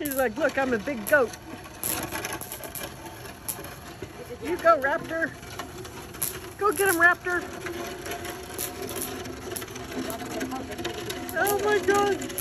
He's like, look, I'm a big goat. You go, Raptor. Go get him, Raptor. Oh my God.